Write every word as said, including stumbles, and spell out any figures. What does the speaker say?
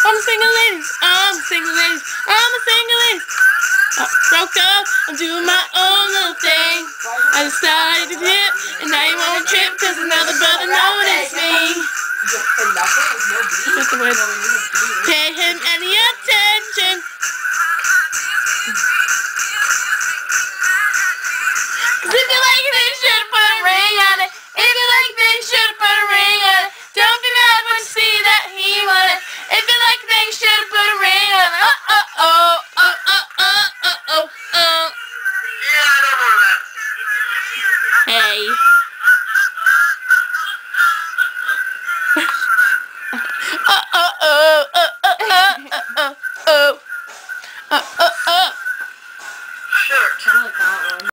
I'm a single lady. I'm a single lady. I'm a single lady. I broke up. I'm doing my own little thing. I decided to dip, and now you won't trip because another brother noticed me. With the words, pay him any attention. Cause if you like it, then you should put a ring on it. If you like it, then you should put a ring on it. Don't be mad when you see that he won it. If you like it, then you should put a ring on it. Oh, oh, oh, oh, oh, oh, oh, oh, oh. Yeah, I don't know that. Hey.